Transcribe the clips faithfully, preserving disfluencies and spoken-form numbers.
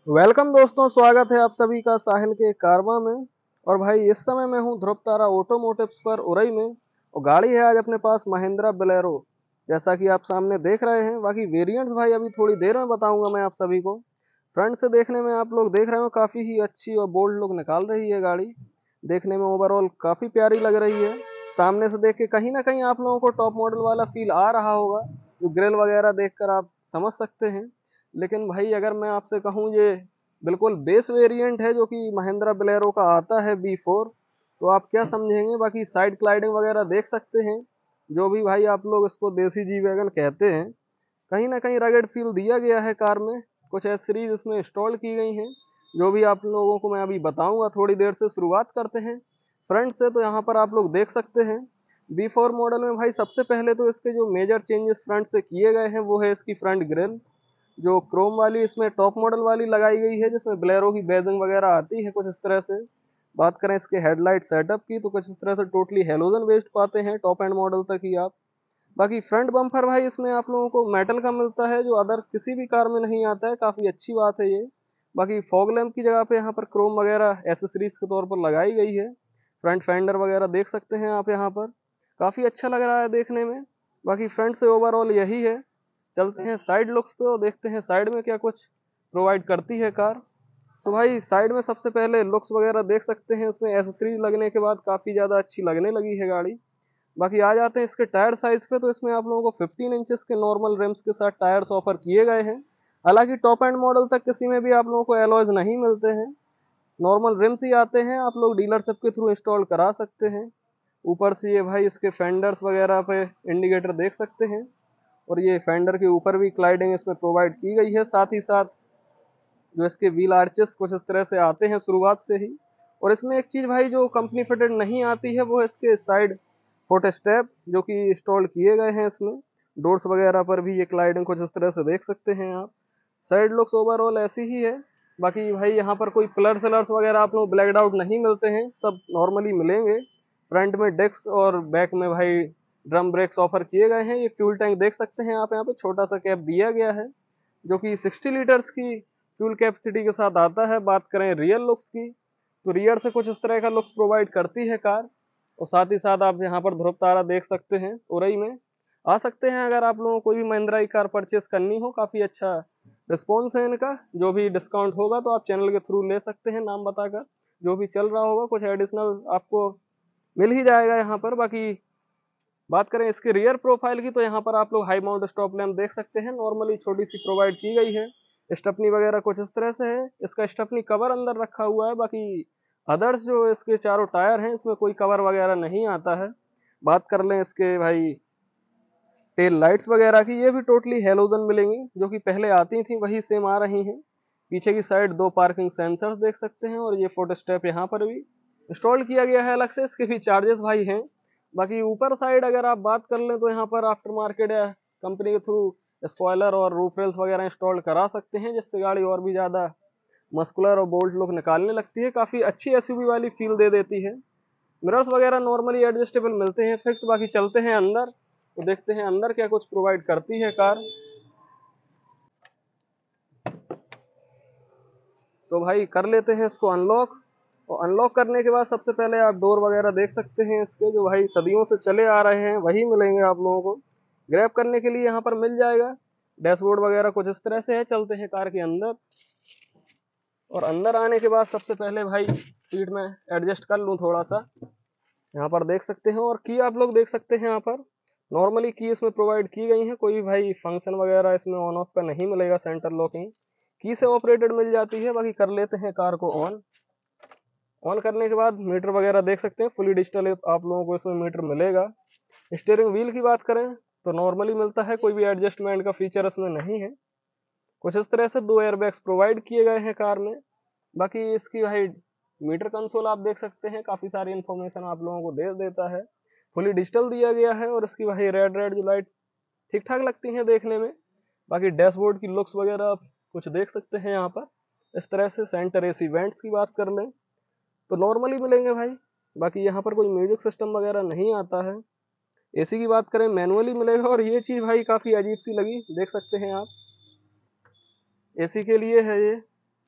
Welcome दोस्तों, स्वागत है आप सभी का साहिल के कारवा में। और भाई इस समय मैं हूं ध्रुव तारा ऑटोमोटिव्स पर उरई में, और गाड़ी है आज अपने पास महिंद्रा बोलेरो, जैसा कि आप सामने देख रहे हैं। बाकी वेरिएंट्स भाई अभी थोड़ी देर में बताऊंगा मैं आप सभी को। फ्रंट से देखने में आप लोग देख रहे हो काफ़ी ही अच्छी और बोल्ड लुक निकाल रही है गाड़ी। देखने में ओवरऑल काफ़ी प्यारी लग रही है। सामने से देख के कहीं ना कहीं आप लोगों को टॉप मॉडल वाला फील आ रहा होगा, जो ग्रिल वगैरह देखकर आप समझ सकते हैं। लेकिन भाई अगर मैं आपसे कहूँ, ये बिल्कुल बेस वेरिएंट है जो कि महिंद्रा बोलेरो का आता है बी फोर। तो आप क्या समझेंगे। बाकी साइड क्लाइडिंग वगैरह देख सकते हैं, जो भी भाई आप लोग इसको देसी जी वैगन कहते हैं। कहीं ना कहीं रगड़ फील दिया गया है कार में। कुछ एसेसरीज इसमें इंस्टॉल की गई हैं, जो भी आप लोगों को मैं अभी बताऊंगा थोड़ी देर से। शुरुआत करते हैं फ्रंट से। तो यहाँ पर आप लोग देख सकते हैं बी फोर मॉडल में भाई सबसे पहले तो इसके जो मेजर चेंजेस फ्रंट से किए गए हैं वो है इसकी फ्रंट ग्रिल, जो क्रोम वाली इसमें टॉप मॉडल वाली लगाई गई है, जिसमें बोलेरो की बैजिंग वगैरह आती है कुछ इस तरह से। बात करें इसके हेडलाइट सेटअप की तो कुछ इस तरह से टोटली हेलोजन बेस्ड पाते हैं टॉप एंड मॉडल तक ही आप। बाकी फ्रंट बम्पर भाई इसमें आप लोगों को मेटल का मिलता है, जो अदर किसी भी कार में नहीं आता है। काफ़ी अच्छी बात है ये। बाकी फॉग लैम्प की जगह पे यहाँ पर क्रोम वगैरह एसेसरीज के तौर पर लगाई गई है। फ्रंट फेंडर वगैरह देख सकते हैं आप यहाँ पर, काफ़ी अच्छा लग रहा है देखने में। बाकी फ्रंट से ओवरऑल यही है। चलते हैं साइड लुक्स पे और देखते हैं साइड में क्या कुछ प्रोवाइड करती है कार। तो भाई साइड में सबसे पहले लुक्स वगैरह देख सकते हैं, उसमें एसेसरीज लगने के बाद काफ़ी ज़्यादा अच्छी लगने लगी है गाड़ी। बाकी आ जाते हैं इसके टायर साइज पे। तो इसमें आप लोगों को फिफ्टीन इंचेस के नॉर्मल रिम्स के साथ टायर्स ऑफर किए गए हैं। हालांकि टॉप एंड मॉडल तक किसी में भी आप लोगों को एलॉयज नहीं मिलते हैं, नॉर्मल रिम्स ही आते हैं। आप लोग डीलरशिप के थ्रू इंस्टॉल करा सकते हैं। ऊपर से ये भाई इसके फेंडर्स वगैरह पे इंडिकेटर देख सकते हैं, और ये फेंडर के ऊपर भी क्लाइडिंग इसमें प्रोवाइड की गई है। साथ ही साथ जो इसके व्हील आर्चेस कुछ इस तरह से आते हैं शुरुआत से ही। और इसमें एक चीज़ भाई जो कंपनी फिटेड नहीं आती है, वो है इसके साइड फुट स्टेप, जो कि इंस्टॉल किए गए हैं इसमें। डोर्स वगैरह पर भी ये क्लाइडिंग कुछ इस तरह से देख सकते हैं आप। साइड लुक्स ओवरऑल ऐसी ही है। बाकी भाई यहाँ पर कोई पिलर सिलर्स वगैरह आप लोग ब्लैकड आउट नहीं मिलते हैं, सब नॉर्मली मिलेंगे। फ्रंट में डेस्क और बैक में भाई ड्रम ब्रेक्स ऑफर किए गए हैं। ये फ्यूल टैंक देख सकते हैं आप, यहाँ पे छोटा सा कैप दिया गया है, जो कि सिक्सटी लीटर्स की फ्यूल कैपेसिटी के साथ आता है। बात करें रियर लुक्स की, तो रियर से कुछ इस तरह का लुक्स प्रोवाइड करती है कार। और साथ ही साथ आप यहाँ पर ध्रुव तारा देख सकते हैं उरई में। आ सकते हैं अगर आप लोगों को कोई भी महिंद्रा की कार परचेस करनी हो। काफ़ी अच्छा रिस्पॉन्स है इनका। जो भी डिस्काउंट होगा तो आप चैनल के थ्रू ले सकते हैं, नाम बताकर। जो भी चल रहा होगा कुछ एडिशनल आपको मिल ही जाएगा यहाँ पर। बाकी बात करें इसके रियर प्रोफाइल की, तो यहाँ पर आप लोग हाई माउंट स्टॉप लैम्प देख सकते हैं, नॉर्मली छोटी सी प्रोवाइड की गई है। स्टपनी वगैरह कुछ इस तरह से है। इसका स्टपनी कवर अंदर रखा हुआ है। बाकी अदर्स जो इसके चारों टायर हैं, इसमें कोई कवर वगैरह नहीं आता है। बात कर लें इसके भाई टेल लाइट्स वगैरह की, ये भी टोटली हेलोजन मिलेंगी, जो कि पहले आती थी वही सेम आ रही हैं। पीछे की साइड दो पार्किंग सेंसर्स देख सकते हैं, और ये फोटो स्टेप यहाँ पर भी इंस्टॉल किया गया है अलग से। इसके भी चार्जेस भाई हैं। बाकी ऊपर साइड अगर आप बात कर लें तो यहाँ पर आफ्टर मार्केट या कंपनी के थ्रू स्पॉयलर और रूफ रेल्स वगैरह इंस्टॉल करा सकते हैं, जिससे गाड़ी और भी ज़्यादा मस्कुलर और बोल्ट लुक निकालने लगती है। काफ़ी अच्छी एसयूवी वाली फील दे देती है। मिरर्स वगैरह नॉर्मली एडजस्टेबल मिलते हैं फिक्स। बाकी चलते हैं अंदर तो देखते हैं अंदर क्या कुछ प्रोवाइड करती है कार। सो भाई कर लेते हैं इसको अनलॉक। और अनलॉक करने के बाद सबसे पहले आप डोर वगैरह देख सकते हैं इसके, जो भाई सदियों से चले आ रहे हैं वही मिलेंगे आप लोगों को। ग्रैब करने के लिए यहाँ पर मिल जाएगा। डैशबोर्ड वगैरह कुछ इस तरह से है। चलते हैं कार के अंदर। और अंदर आने के बाद सबसे पहले भाई सीट में एडजस्ट कर लूँ थोड़ा सा। यहाँ पर देख सकते हैं, और की आप लोग देख सकते हैं यहाँ पर नॉर्मली की इसमें प्रोवाइड की गई है। कोई भाई फंक्शन वगैरह इसमें ऑन ऑफ का नहीं मिलेगा। सेंटर लॉकिंग की से ऑपरेटेड मिल जाती है। बाकी कर लेते हैं कार को ऑन। ऑन करने के बाद मीटर वगैरह देख सकते हैं, फुली डिजिटल आप लोगों को इसमें मीटर मिलेगा। स्टीयरिंग व्हील की बात करें तो नॉर्मली मिलता है, कोई भी एडजस्टमेंट का फीचर इसमें नहीं है। कुछ इस तरह से दो एयरबैग्स प्रोवाइड किए गए हैं कार में। बाकी इसकी भाई मीटर कंसोल आप देख सकते हैं, काफ़ी सारी इन्फॉर्मेशन आप लोगों को दे देता है। फुली डिजिटल दिया गया है, और इसकी भाई रेड रेड जो लाइट ठीक ठाक लगती हैं देखने में। बाकी डैशबोर्ड की लुक्स वगैरह आप कुछ देख सकते हैं यहाँ पर इस तरह से। सेंटर एसी वेंट्स की बात कर लें तो नॉर्मली मिलेंगे भाई। बाकी यहाँ पर कोई म्यूजिक सिस्टम वगैरह नहीं आता है। एसी की बात करें मैनुअली मिलेगा, और ये चीज़ भाई काफ़ी अजीब सी लगी, देख सकते हैं आप। एसी के लिए है ये।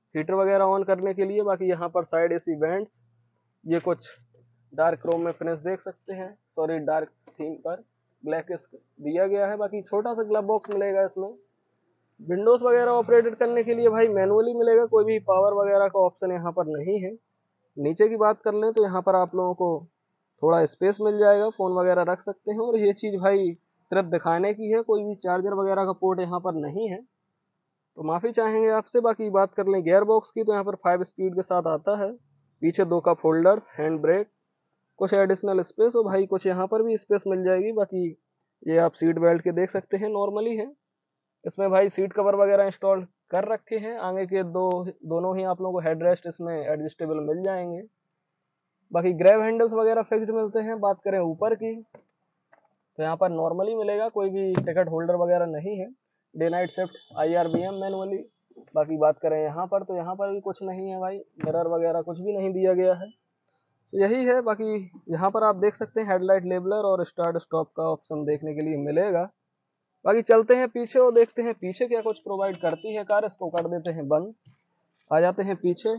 हीटर वगैरह ऑन करने के लिए। बाकी यहाँ पर साइड एसी वेंट्स, ये कुछ डार्क क्रोम में फिनिश देख सकते हैं, सॉरी डार्क थीम पर ब्लैक दिया गया है। बाकी छोटा सा ग्लव बॉक्स मिलेगा इसमें। विंडोज वगैरह ऑपरेटेड करने के लिए भाई मैनुअली मिलेगा, कोई भी पावर वगैरह का ऑप्शन यहाँ पर नहीं है। नीचे की बात कर लें तो यहाँ पर आप लोगों को थोड़ा स्पेस मिल जाएगा, फ़ोन वगैरह रख सकते हैं। और ये चीज़ भाई सिर्फ दिखाने की है, कोई भी चार्जर वगैरह का पोर्ट यहाँ पर नहीं है, तो माफ़ी चाहेंगे आपसे। बाकी बात कर लें गियर बॉक्स की तो यहाँ पर फाइव स्पीड के साथ आता है। पीछे दो कप होल्डर्स, हैंड ब्रेक, कुछ एडिशनल स्पेस, और भाई कुछ यहाँ पर भी स्पेस मिल जाएगी। बाकी ये आप सीट बेल्ट के देख सकते हैं, नॉर्मली है। इसमें भाई सीट कवर वगैरह इंस्टॉल कर रखे हैं। आगे के दो दोनों ही आप लोगों को हेडरेस्ट इसमें एडजस्टेबल मिल जाएंगे। बाकी ग्रैब हैंडल्स वगैरह फिक्स्ड मिलते हैं। बात करें ऊपर की तो यहाँ पर नॉर्मली मिलेगा, कोई भी टिकट होल्डर वगैरह नहीं है। Day night shift I R V M manually. बाकी बात करें यहाँ पर तो यहाँ पर भी कुछ नहीं है भाई, मिरर वगैरह कुछ भी नहीं दिया गया है, तो यही है। बाकी यहाँ पर आप देख सकते हैं हेडलाइट लेबलर और स्टार्ट स्टॉप का ऑप्शन देखने के लिए मिलेगा। बाकी चलते हैं पीछे और देखते हैं पीछे क्या कुछ प्रोवाइड करती है कार। इसको कर देते हैं बंद, आ जाते हैं पीछे।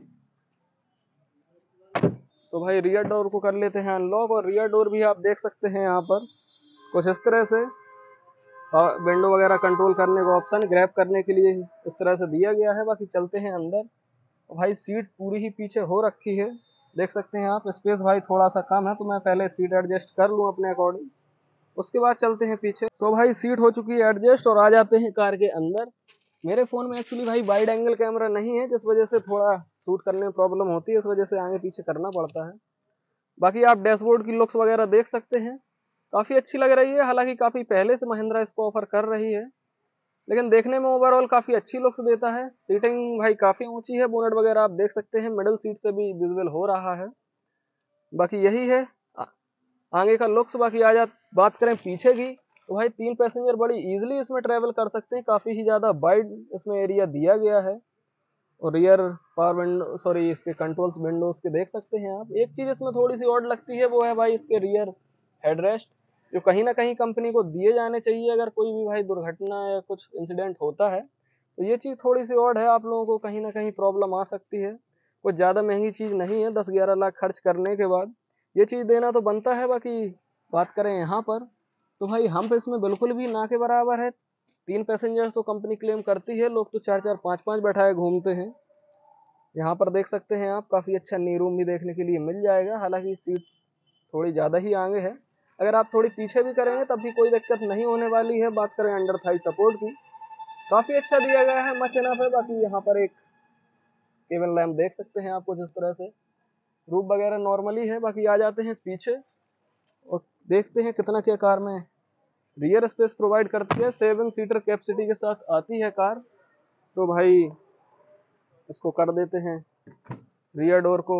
तो भाई रियर डोर को कर लेते हैं अनलॉक, और रियर डोर भी आप देख सकते हैं यहाँ पर कुछ इस तरह से विंडो वगैरह कंट्रोल करने का ऑप्शन ग्रैब करने के लिए इस तरह से दिया गया है। बाकी चलते हैं अंदर। भाई सीट पूरी ही पीछे हो रखी है, देख सकते हैं आप। स्पेस भाई थोड़ा सा कम है, तो मैं पहले सीट एडजस्ट कर लूँ अपने अकॉर्डिंग, उसके बाद चलते हैं पीछे। सो भाई सीट हो चुकी है एडजस्ट और आ जाते हैं कार के अंदर। मेरे फ़ोन में एक्चुअली भाई वाइड एंगल कैमरा नहीं है, जिस वजह से थोड़ा शूट करने में प्रॉब्लम होती है, इस वजह से आगे पीछे करना पड़ता है। बाकी आप डैशबोर्ड की लुक्स वगैरह देख सकते हैं, काफ़ी अच्छी लग रही है। हालांकि काफ़ी पहले से महिंद्रा इसको ऑफर कर रही है, लेकिन देखने में ओवरऑल काफ़ी अच्छी लुक्स देता है। सीटिंग भाई काफ़ी ऊंची है, बोनट वगैरह आप देख सकते हैं मिडिल सीट से भी विजिबल हो रहा है। बाकी यही है आगे का लुक्स। बाकी आ जा बात करें पीछे की तो भाई तीन पैसेंजर बड़ी इजीली इसमें ट्रेवल कर सकते हैं, काफ़ी ही ज़्यादा वाइड इसमें एरिया दिया गया है। और रियर पावर विंडो सॉरी इसके कंट्रोल्स विंडोज के देख सकते हैं आप। एक चीज़ इसमें थोड़ी सी ऑड लगती है, वो है भाई इसके रियर हेडरेस्ट, जो कहीं ना कहीं कंपनी को दिए जाने चाहिए अगर कोई भी भाई दुर्घटना या कुछ इंसिडेंट होता है, तो ये चीज़ थोड़ी सी ऑड है, आप लोगों को कहीं ना कहीं प्रॉब्लम आ सकती है। कुछ ज़्यादा महंगी चीज़ नहीं है, दस ग्यारह लाख खर्च करने के बाद ये चीज़ देना तो बनता है। बाकी बात करें यहाँ पर तो भाई हम इसमें बिल्कुल भी ना के बराबर है। तीन पैसेंजर्स तो कंपनी क्लेम करती है, लोग तो चार चार पाँच पाँच बैठाए घूमते हैं। यहाँ पर देख सकते हैं आप, काफ़ी अच्छा नी रूम भी देखने के लिए मिल जाएगा। हालांकि सीट थोड़ी ज़्यादा ही आगे है, अगर आप थोड़ी पीछे भी करेंगे तब भी कोई दिक्कत नहीं होने वाली है। बात करें अंडर थाई सपोर्ट की, काफ़ी अच्छा दिया गया है, मच इनफ है। बाकी यहाँ पर एक केबल लैम्प देख सकते हैं आप कुछ इस तरह से, रूफ वगैरह नॉर्मली है। बाकी आ जाते हैं पीछे और देखते हैं कितना क्या कार में रियर स्पेस प्रोवाइड करती है। सेवन सीटर कैपेसिटी के साथ आती है कार। सो भाई इसको कर देते हैं रियर डोर को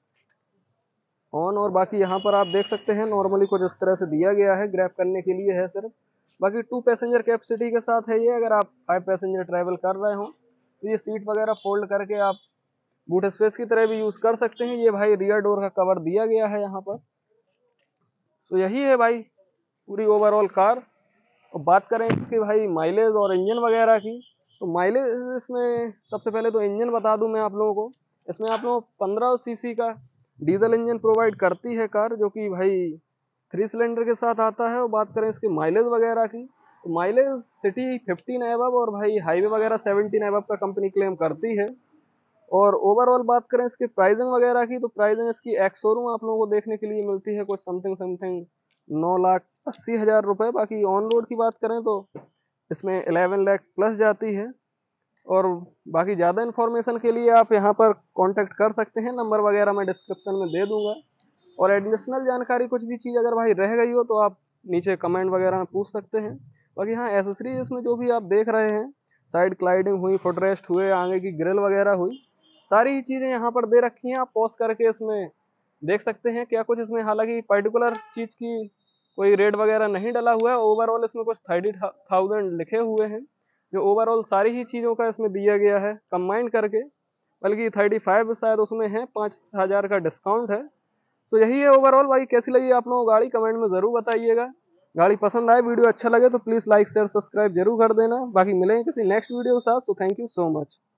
ऑन, और बाकी यहाँ पर आप देख सकते हैं नॉर्मली कुछ इस तरह से दिया गया है, ग्रैब करने के लिए है सिर्फ। बाकी टू पैसेंजर कैपेसिटी के साथ है ये। अगर आप फाइव पैसेंजर ट्रैवल कर रहे हो तो ये सीट वगैरह फोल्ड करके आप बूट स्पेस की तरह भी यूज़ कर सकते हैं। ये भाई रियर डोर का कवर दिया गया है यहाँ पर। तो यही है भाई पूरी ओवरऑल कार। और बात करें इसके भाई माइलेज और इंजन वगैरह की, तो माइलेज इसमें सबसे पहले तो इंजन बता दूं मैं आप लोगों को। इसमें आप लोगों को पंद्रह सीसी का डीजल इंजन प्रोवाइड करती है कार, जो कि भाई थ्री सिलेंडर के साथ आता है। और बात करें इसके माइलेज वगैरह की, तो माइलेज सिटी फिफ्टीन एबव और भाई हाईवे वगैरह सेवनटीन एबव का कंपनी क्लेम करती है। और ओवरऑल बात करें इसकी प्राइसिंग वगैरह की, तो प्राइसिंग इसकी एक्स शोरूम आप लोगों को देखने के लिए मिलती है कुछ समथिंग समथिंग नौ लाख अस्सी हज़ार रुपये। बाकी ऑन रोड की बात करें तो इसमें इलेवन लाख प्लस जाती है। और बाकी ज़्यादा इन्फॉर्मेशन के लिए आप यहाँ पर कांटेक्ट कर सकते हैं, नंबर वगैरह मैं डिस्क्रिप्शन में दे दूँगा। और एडिशनल जानकारी कुछ भी चीज़ अगर भाई रह गई हो तो आप नीचे कमेंट वगैरह में पूछ सकते हैं। बाकी हाँ एसेसरीज इसमें जो भी आप देख रहे हैं, साइड क्लाइडिंग हुई, फुटरेस्ट हुए, आगे की ग्रिल वगैरह हुई, सारी ही चीज़ें यहाँ पर दे रखी हैं। आप पॉज करके इसमें देख सकते हैं क्या कुछ इसमें। हालांकि पर्टिकुलर चीज़ की कोई रेट वगैरह नहीं डला हुआ है। ओवरऑल इसमें कुछ थर्टी थाउजेंड लिखे हुए हैं, जो ओवरऑल सारी ही चीज़ों का इसमें दिया गया है कंबाइन करके। बल्कि थर्टी फाइव शायद उसमें है, पाँच हज़ार का डिस्काउंट है। तो यही है ओवरऑल। भाई कैसी लगी आप लोगों को गाड़ी, कमेंट में ज़रूर बताइएगा। गाड़ी पसंद आए, वीडियो अच्छा लगे तो प्लीज़ लाइक शेयर सब्सक्राइब जरूर कर देना। बाकी मिलेंगे किसी नेक्स्ट वीडियो के साथ। So thank you so much.